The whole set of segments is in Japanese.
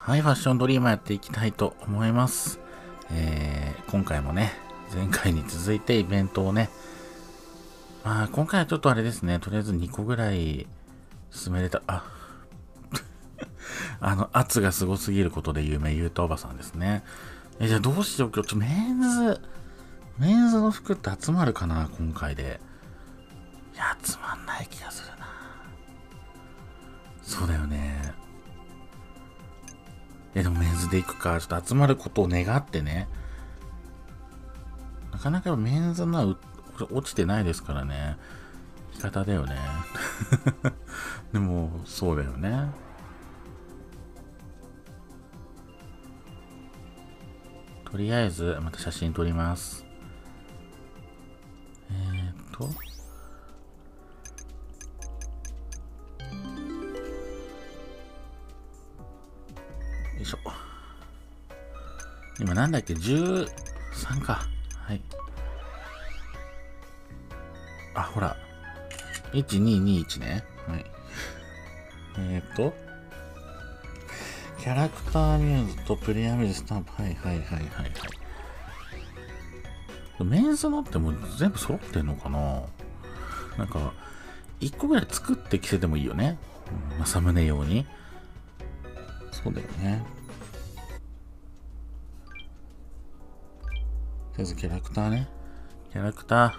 はい、ファッションドリームやっていきたいと思います。今回もね、前回に続いてイベントをね、今回はちょっとあれですね、とりあえず2個ぐらい進めれた、圧がすごすぎることで有名、ゆうたおばさんですね。じゃあどうしよう、今日メンズの服って集まるかな、今回で。いや、集まんない気がするな。そうだよね。でもメンズで行くか、ちょっと集まることを願ってね。なかなかメンズのは落ちてないですからね。言い方だよね。でも、そうだよね。とりあえず、また写真撮ります。よいしょ。今なんだっけ ?13 か。はい。ほら。1221ね。はい。キャラクターミューズとプレイヤーミューズスタンプ。はい。メンズのってもう全部揃ってんのかな。なんか、1個ぐらい作って着せてもいいよね。サムネ用に。そうだよね。とりあえずキャラクターね。キャラクタ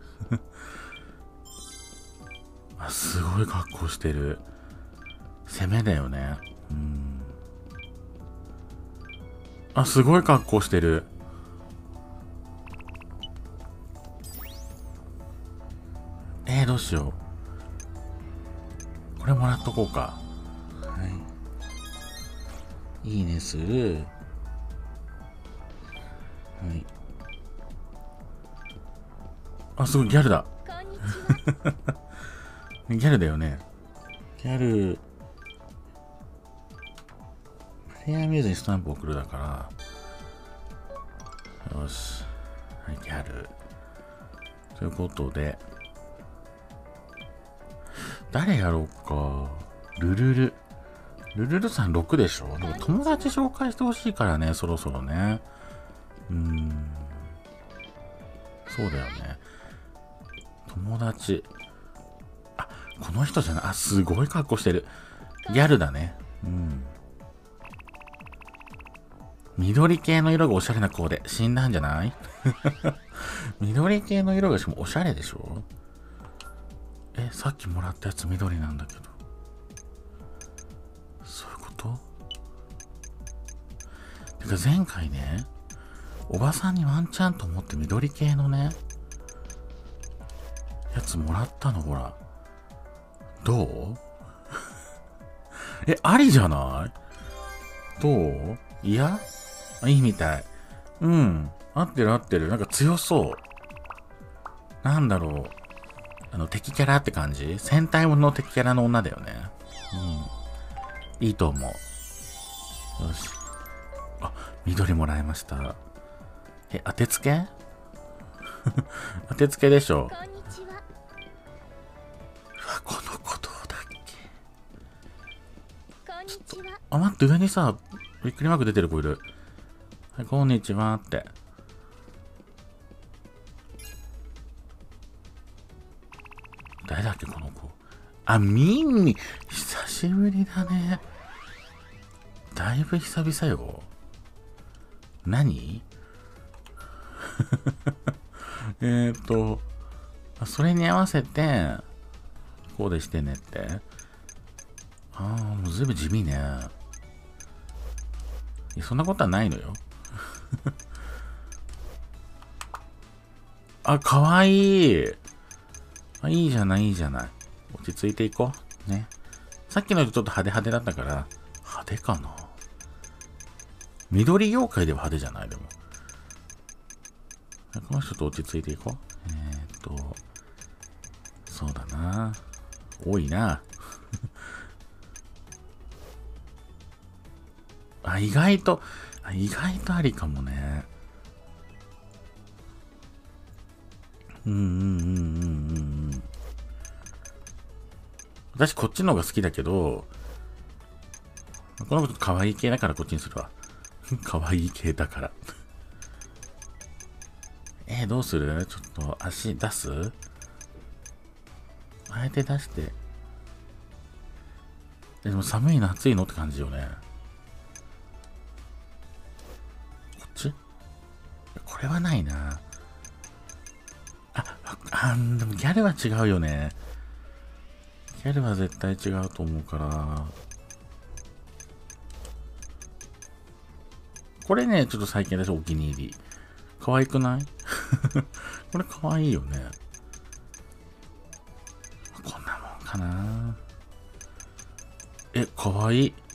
ー。すごい格好してる。攻めだよね。すごい格好してる。どうしよう。これもらっとこうか。はい。いいねする。はい。すごい、ギャルだ。ギャルだよね。ギャル。プレイヤーミューズにスタンプ送るだから。よし。はい、ギャル。ということで。誰やろうか。ルルさん6でしょ。でも友達紹介してほしいからね、そろそろね。そうだよね。友達。この人じゃない。すごい格好してる。ギャルだね。緑系の色がおしゃれな子で死んだんじゃない？緑系の色がしかもおしゃれでしょ？さっきもらったやつ緑なんだけど。そういうこと？てか前回ね、おばさんにワンチャンと思って緑系のね、やつもらったの、ほら。どう？ありじゃない？どう？いや？いいみたい。合ってる。なんか強そう。なんだろう。敵キャラって感じ？戦隊もの敵キャラの女だよね。いいと思う。よし。緑もらいました。当てつけ？当てつけでしょ。この子どうだっけ？ちょっと、待って、上にさ、びっくりマーク出てる子いる。はい、こんにちはって。誰だっけ、この子。ミンミ。久しぶりだね。だいぶ久々よ。何？それに合わせて、こうでしてねって。もうずいぶん地味ね。そんなことはないのよ。かわいい。いいじゃない。落ち着いていこう。ね。さっきのちょっと派手だったから、派手かな。緑妖怪では派手じゃないでも。この人と落ち着いていこう。そうだな。多いな。意外とありかもね。私こっちの方が好きだけど、 この子ちょっと可愛い系だからこっちにするわ。可愛い系だから。どうする？ちょっと足出す？あえて出して。でも寒いの暑いのって感じよね。こっち？これはないな。でもギャルは違うよね。ギャルは絶対違うと思うから。これね、ちょっと最近私お気に入り。可愛くないこれ可愛いよね。こんなもんかな。可愛い。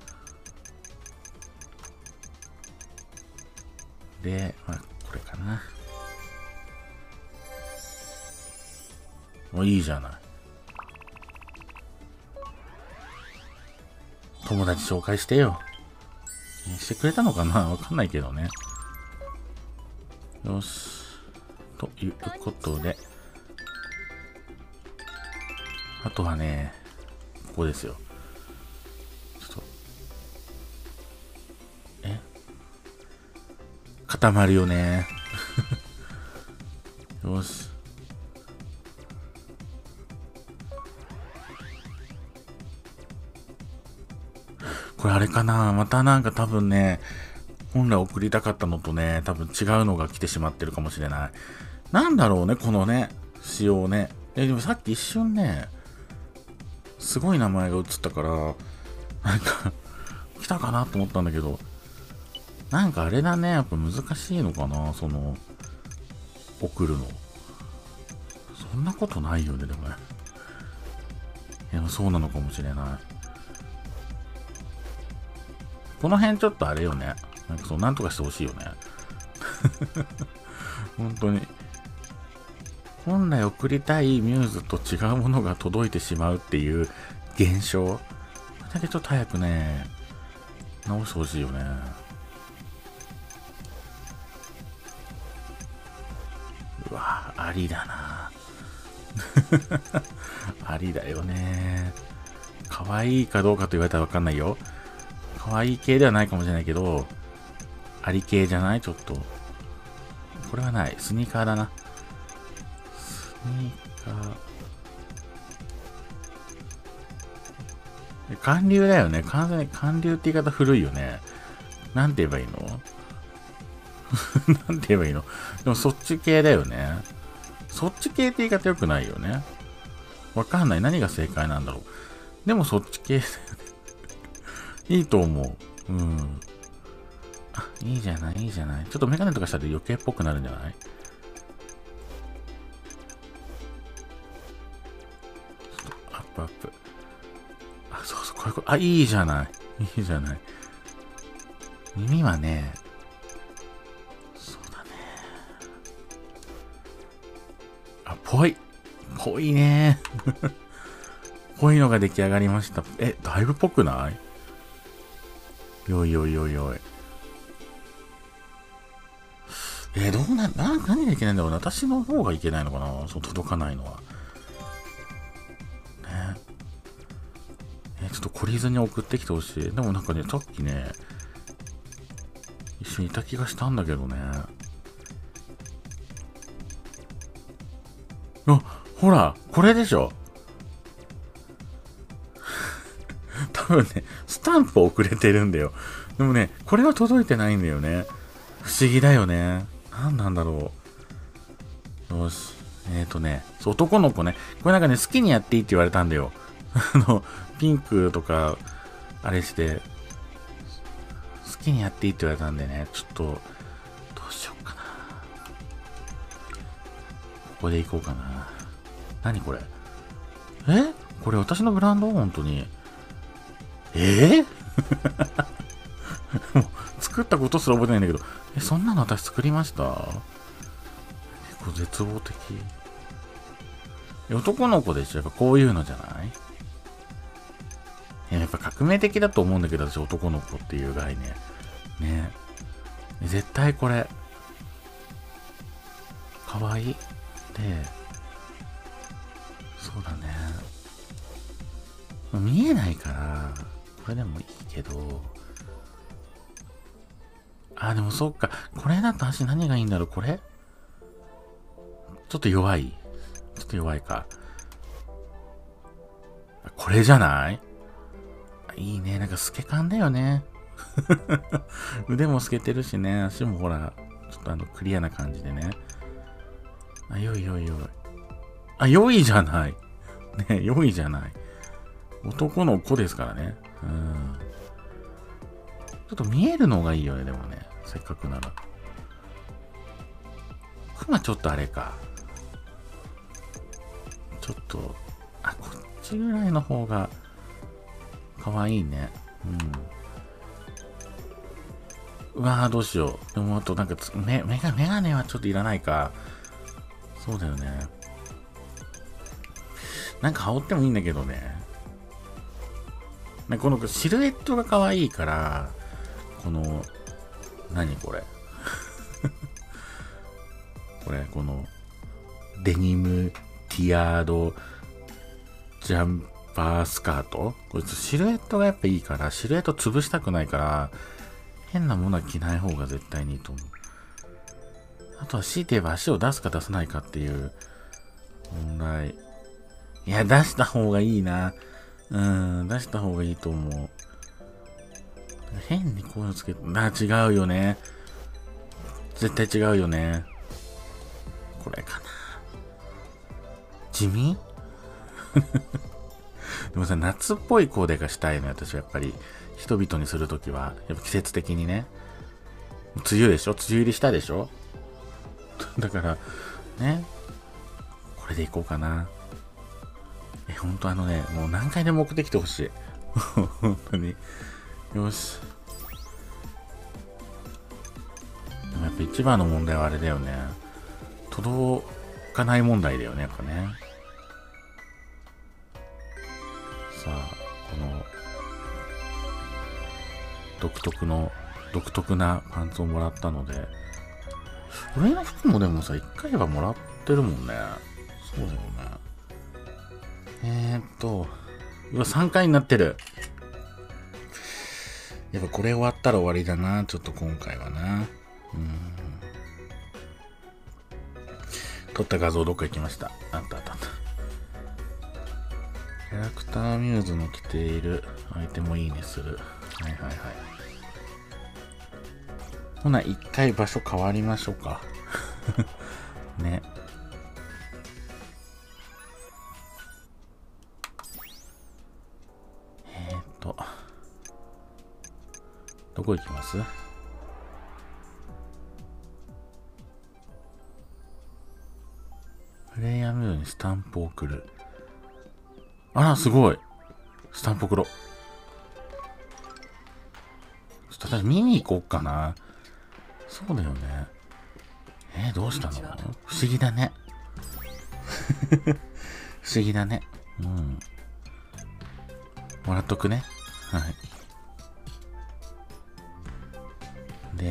で、これかな。いいじゃない。友達紹介してよ。してくれたのかな？わかんないけどね。よし。ということで。あとはね、ここですよ。ちょっと。固まるよね。よし。これあれかな？またなんか多分ね、本来送りたかったのとね、多分違うのが来てしまってるかもしれない。なんだろうね、このね、仕様ね。でもさっき一瞬ね、すごい名前が映ったから、なんか、来たかなと思ったんだけど、なんかあれだね、やっぱ難しいのかな、送るの。そんなことないよね、でもね。でもそうなのかもしれない。この辺ちょっとあれよね。なんとかしてほしいよね。本当に。本来送りたいミューズと違うものが届いてしまうっていう現象。これだけちょっと早くね、直してほしいよね。うわ、ありだな。ありだよね。可愛いかどうかと言われたらわかんないよ。可愛い系ではないかもしれないけど、あり系じゃない？ちょっと。これはない。スニーカーだな。スニーカー。韓流だよね。完全に韓流って言い方古いよね。なんて言えばいいの？なんて言えばいいの？でもそっち系だよね。そっち系って言い方良くないよね。わかんない。何が正解なんだろう。でもそっち系だよね。いいと思う。うん。あ、いいじゃない、いいじゃない。ちょっとメガネとかしたら余計っぽくなるんじゃない？アップアップ。あ、そうそう、こういうこと。あ、いいじゃない。いいじゃない。耳はね、そうだね。あ、ぽい。ぽいね。ぽいのが出来上がりました。だいぶぽくない？よいよいよいよい。どう何がいけないんだろうな。私の方がいけないのかな。届かないのは。ね。ちょっと懲りずに送ってきてほしい。でもなんかね、さっきね、一緒にいた気がしたんだけどね。あ、ほら、これでしょ。多分ね、スタンプ遅れてるんだよ。でもね、これは届いてないんだよね。不思議だよね。何なんだろう。よし。男の子ね。これなんかね、好きにやっていいって言われたんだよ。ピンクとか、あれして、好きにやっていいって言われたんでね、ちょっと、どうしようかな。ここで行こうかな。何これ？これ私のブランド？本当に。もう作ったことすら覚えてないんだけど、そんなの私作りました？結構絶望的。男の子でしょ？やっぱこういうのじゃない？やっぱ革命的だと思うんだけど、私男の子っていう概念。ね。絶対これ。かわいい。で、そうだね。見えないから、これでもいいけど、 あ、でもそっか。これだと足何がいいんだろう、これちょっと弱い。ちょっと弱いか。これじゃない？いいね。なんか透け感だよね。腕も透けてるしね。足もほら、ちょっとクリアな感じでね。あ、良い。あ、良いじゃない。ね、良いじゃない。男の子ですからね。うん。ちょっと見えるのがいいよね、でもね。せっかくなら。クマちょっとあれか。ちょっと、あ、こっちぐらいの方が、かわいいね。うん。うわぁ、どうしよう。でもあとなんかメガネはちょっといらないか。そうだよね。なんか羽織ってもいいんだけどね。このシルエットが可愛いから、この、何これ。この、デニム、ティアード、ジャンパースカートこれシルエットがやっぱいいから、シルエット潰したくないから、変なものは着ない方が絶対にいいと思う。あとは強いて言えば足を出すか出さないかっていう問題。いや、出した方がいいな。うん、出した方がいいと思う。変にこういうのつけて、違うよね。絶対違うよね。これかな。地味でもさ、夏っぽいコーデがしたいのよ、私はやっぱり。人々にするときは、やっぱ季節的にね。梅雨でしょ？梅雨入りしたでしょ？だから、ね。これでいこうかな。ほんともう何回でも送ってきてほしい。本当に。よし。でもやっぱ一番の問題はあれだよね。届かない問題だよね、やっぱね。さあ、この、独特なパンツをもらったので、上の服もでもさ、1回はもらってるもんね。そうだよね。うわ、3回になってる。やっぱこれ終わったら終わりだな、ちょっと今回はな。撮った画像どっか行きました。あった。キャラクターミューズの着ているアイテムをいいねする。はい。ほな、一回場所変わりましょうか。ね。どこ行きます？プレイヤーミューズにスタンプを送る。あら、すごい。スタンプ送ろう。ちょっと私見に行こうかな。そうだよね。どうしたの？不思議だね。不思議だね。うん。もらっとくね。はい。で、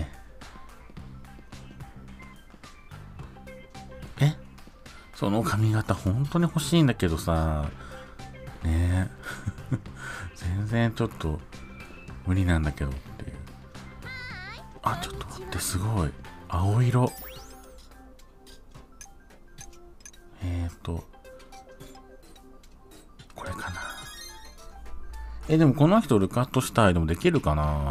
その髪型本当に欲しいんだけどさ、ねえ。全然ちょっと無理なんだけどっていう。あ、ちょっと待って、すごい。青色。これかな。でもこの人ルカットしたい。でもできるかな。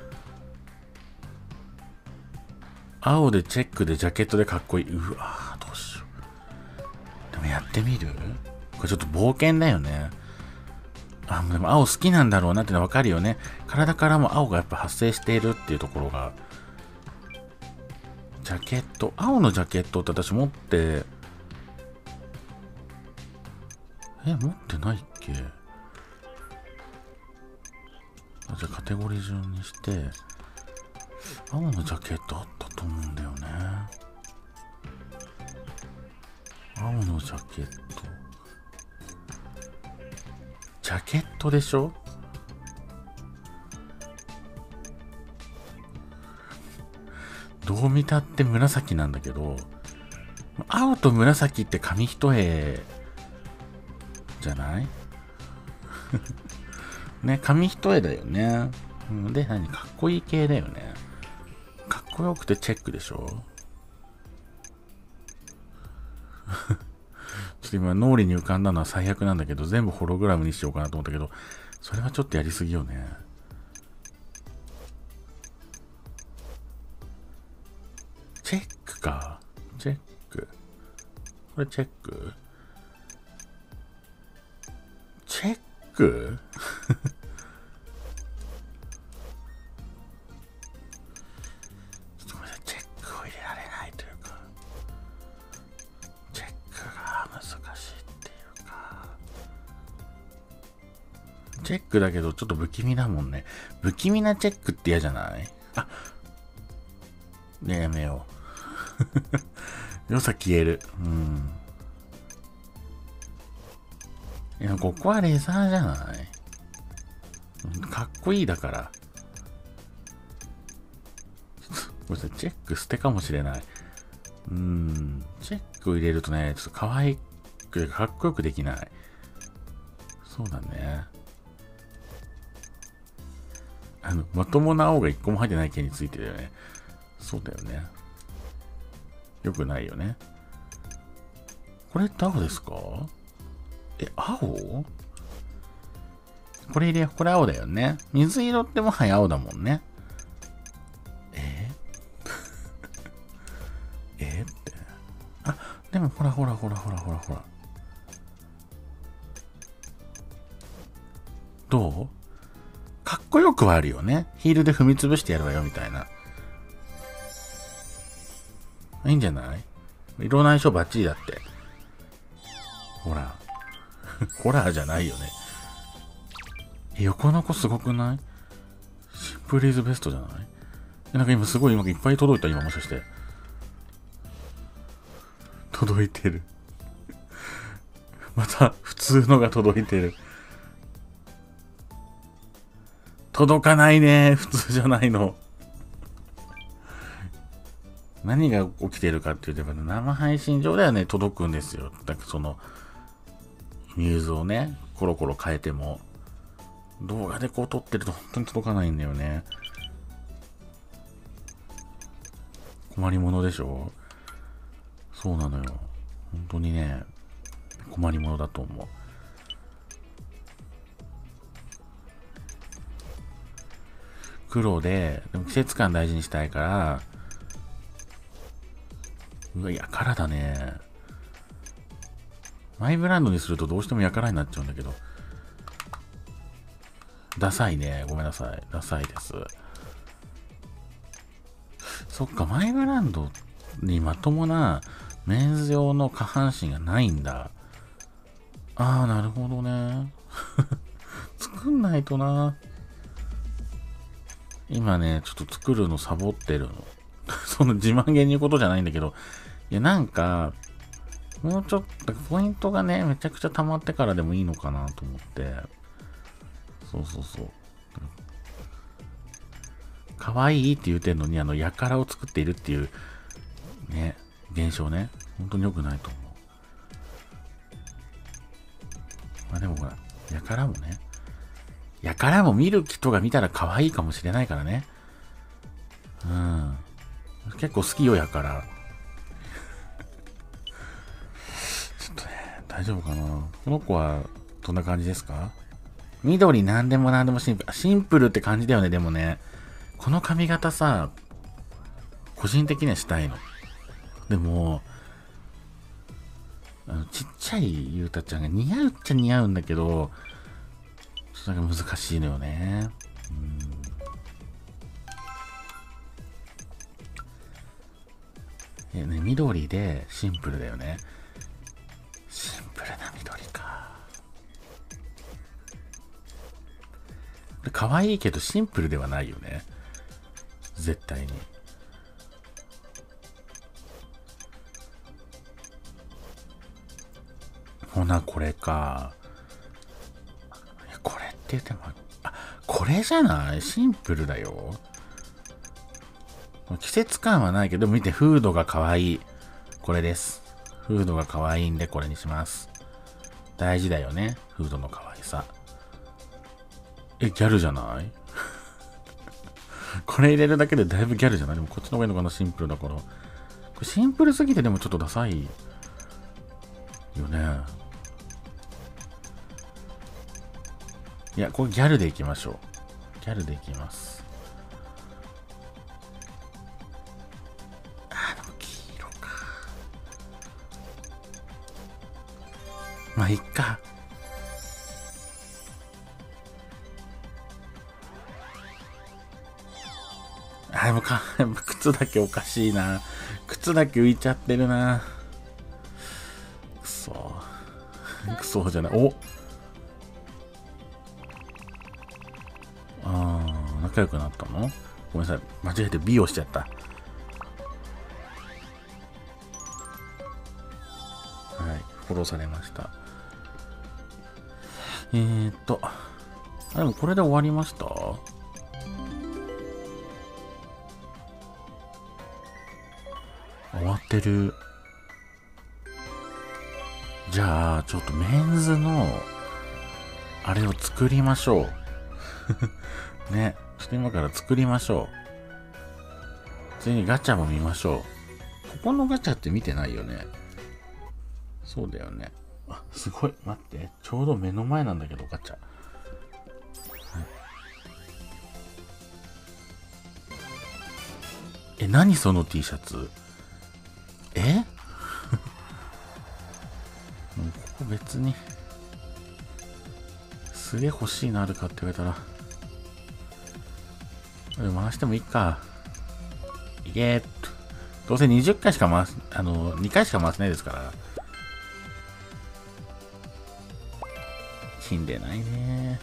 青でチェックでジャケットでかっこいい。うわー、どうしよう。でもやってみる？これちょっと冒険だよね。でも青好きなんだろうなってのはわかるよね。体からも青がやっぱ発生しているっていうところが。ジャケット。青のジャケットって私持って、持ってないっけ？じゃあカテゴリー順にして、青のジャケットあったと思うんだよね。青のジャケット。ジャケットでしょ？どう見たって紫なんだけど、青と紫って紙一重じゃない？ね、紙一重だよね。で、かっこいい系だよね。 こよくてチェックでしょちょっと今脳裏に浮かんだのは最悪なんだけど、全部ホログラムにしようかなと思ったけど、それはちょっとやりすぎよね。チェックか。チェック。これチェックチェックちょっとごめんなさい。チェックを入れられないというか、チェックが難しいっていうか、チェックだけどちょっと不気味だもんね。不気味なチェックって嫌じゃない？あ、ねえ、やめよう。良さ消える。うん。いや、ここはレザーじゃない？かっこいいだから。これさ、チェック捨てかもしれない。チェックを入れるとね、ちょっと可愛く、かっこよくできない。そうだね。まともな青が一個も入ってない件についてだよね。そうだよね。よくないよね。これって青ですか？青？これ入れよう。これ青だよね。水色ってもはや青だもんね。って。あ、でもほら。どう？かっこよくはあるよね。ヒールで踏み潰してやるわよ、みたいな。いいんじゃない？色の相性バッチリだって。ほら。ホラーじゃないよね。横の子すごくない？シンプルイズベストじゃない？なんか今すごいいっぱい届いた、今もしかして。届いてる。また普通のが届いてる。届かないね。普通じゃないの。何が起きてるかって言えば、生配信上ではね、届くんですよ。だからその、ミューズをね、コロコロ変えても、動画でこう撮ってると本当に届かないんだよね。困りものでしょ？そうなのよ。本当にね、困りものだと思う。黒で、でも季節感大事にしたいから、うわ、やからだね。マイブランドにするとどうしてもやからになっちゃうんだけど。ダサいね。ごめんなさい。ダサいです。そっか、マイブランドにまともなメンズ用の下半身がないんだ。ああ、なるほどね。作んないとな。今ね、ちょっと作るのサボってるの。その自慢げに言うことじゃないんだけど、いや、なんか、もうちょっと、ポイントがね、めちゃくちゃ溜まってからでもいいのかなと思って。そう。可愛いって言うてんのに、やからを作っているっていう、ね、現象ね。本当に良くないと思う。まあでもほら、やからも見る人が見たら可愛いかもしれないからね。結構好きよ、やから。ちょっとね、大丈夫かな。この子は、どんな感じですか？緑なんでもシンプル。シンプルって感じだよね、でもね。この髪型さ、個人的にはしたいの。でも、ちっちゃいゆうたちゃんが似合うっちゃ似合うんだけど、ちょっとなんか難しいのよね。緑でシンプルだよね。シンプルな緑か。これ可愛いけどシンプルではないよね。絶対に。ほな、これか。これって言っても、これじゃない？シンプルだよ。季節感はないけど、見て、フードが可愛い。これです。フードが可愛いんで、これにします。大事だよね。フードの可愛さ。ギャルじゃない？ これ入れるだけでだいぶギャルじゃない？でもこっちの方がいいのかな、シンプルだから。これシンプルすぎてでもちょっとダサいよね。いや、これギャルでいきましょう。ギャルでいきます。でも黄色か。まあ、いっか。でも靴だけおかしいな。靴だけ浮いちゃってるな。くそ。くそじゃない。お、仲良くなったの？ごめんなさい。間違えて B をしちゃった。はい。フォローされました。でもこれで終わりました？終わってる。じゃあ、ちょっとメンズの、あれを作りましょう。ね。ちょっと今から作りましょう。次にガチャも見ましょう。ここのガチャって見てないよね。そうだよね。すごい。待って。ちょうど目の前なんだけど、ガチャ。何その T シャツ？ここ別にすげえ欲しいのあるかって言われたら回してもいいか。いけー。どうせ20回しか回す、2回しか回せないですから。金出ないね。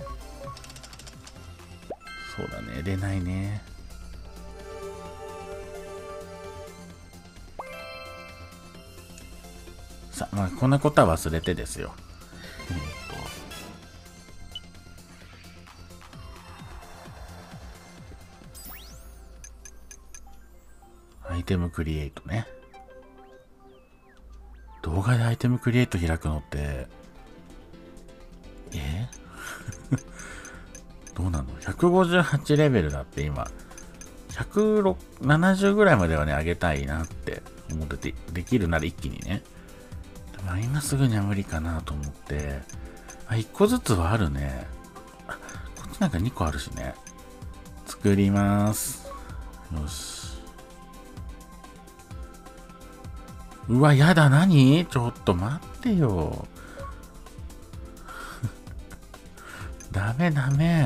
そうだね、出ないね。さあ、まあ、こんなことは忘れてですよ。アイテムクリエイトね。動画でアイテムクリエイト開くのって、どうなの？ 158 レベルだって今。170ぐらいまではね、上げたいなって思ってて、できるなら一気にね。まあ、今すぐには無理かなと思って。1個ずつはあるね。こっちなんか2個あるしね。作ります。よし。うわ、やだ、何？ちょっと待ってよ。ダメダメ。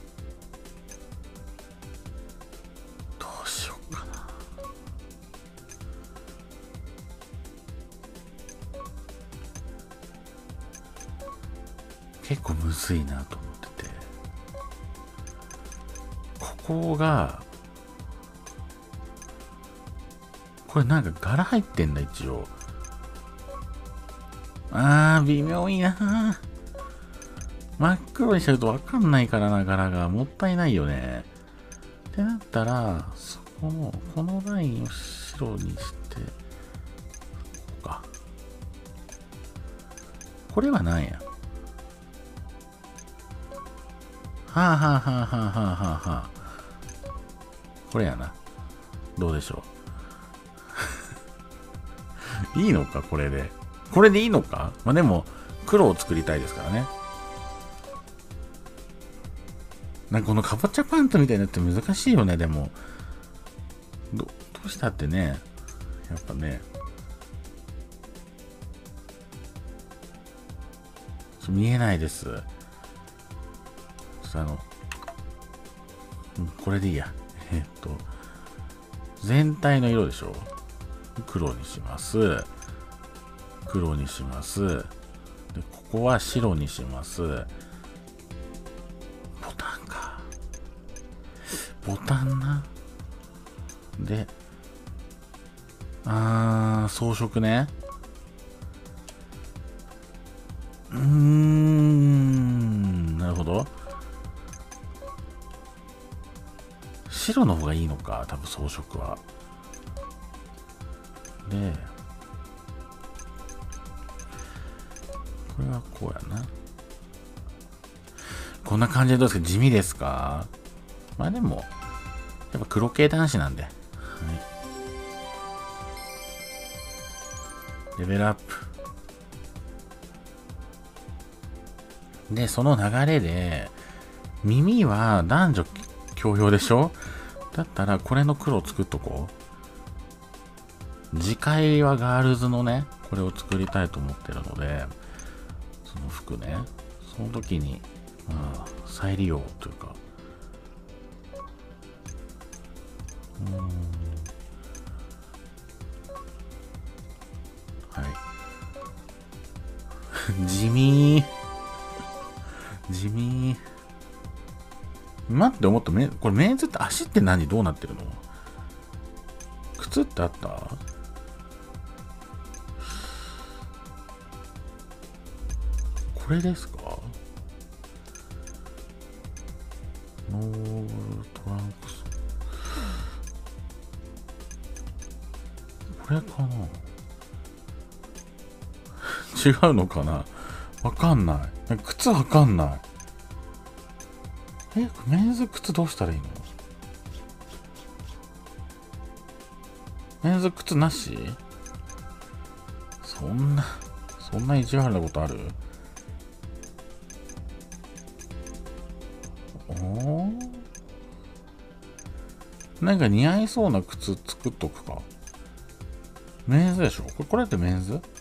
どうしようかな。結構むずいなと思ってて。ここが、これなんか柄入ってんだ、一応。微妙いな。真っ黒にしちゃうとわかんないからな、柄が。もったいないよね。ってなったら、そこの、このラインを白にして、こうか。これは何や？はあはあはあはあはあはあはあ。これやな。どうでしょう。いいのか、これで。これでいいのか？まあ、でも、黒を作りたいですからね。なんかこのかぼちゃパンツみたいなのって難しいよね、でも。どうしたってね、やっぱね。見えないです。これでいいや。全体の色でしょ？黒にします。黒にします。で、ここは白にします。ボタンか。ボタンな。で、装飾ね。なるほど。白の方がいいのか、多分装飾は。で、これはこうやな。こんな感じでどうですか？地味ですか？まあでも、 っぱ黒系男子なんで。はい。レベルアップ。で、その流れで、耳は男女共用でしょ？だったら、これの黒作っとこう。次回はガールズのね、これを作りたいと思ってるので、その服ね、その時に、再利用というか、はい。地味待って思った。これメンズって足って何？どうなってるの？靴ってあった？これですか？ノートランクス。これかな？違うのかな？わかんない。靴わかんない。メンズ靴どうしたらいいの？メンズ靴なし？そんな意地悪なことある？なんか似合いそうな靴作っとくか。メンズでしょ？これってメンズ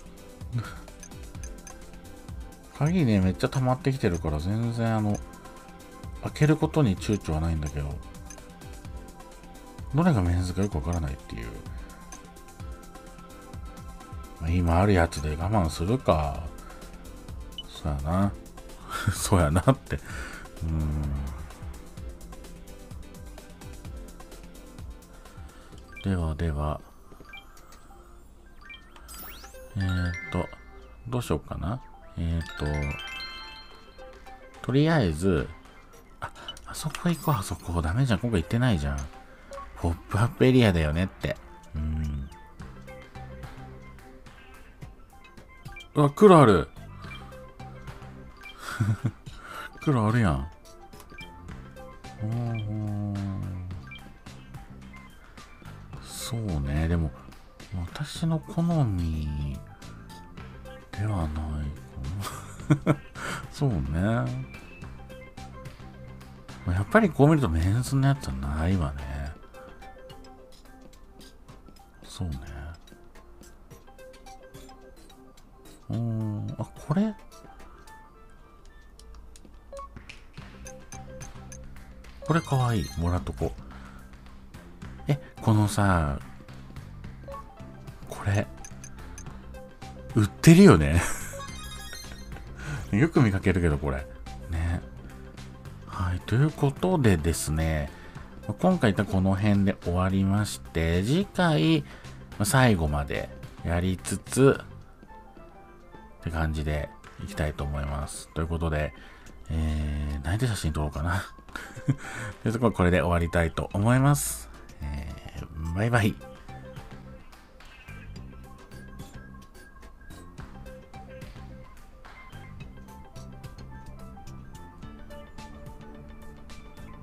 鍵ね、めっちゃ溜まってきてるから全然開けることに躊躇はないんだけど、どれがメンズかよくわからないっていう。今あるやつで我慢するか。そうやな。そうやなって。では。どうしようかな。とりあえず、あそこ行こう、あそこ。ダメじゃん。今回行ってないじゃん。ポップアップエリアだよねって。うわ、黒ある。黒あるやん。そうね。でも、私の好みではないかな。そうね。やっぱりこう見るとメンズのやつはないわね。そうね。これこれかわいい。もらっとこう。このさ、これ、売ってるよね。よく見かけるけど、これ。ね。はい。ということでですね、今回この辺で終わりまして、次回、最後までやりつつ、って感じでいきたいと思います。ということで、何で写真撮ろうかな。というところこれで終わりたいと思います。バイバイ。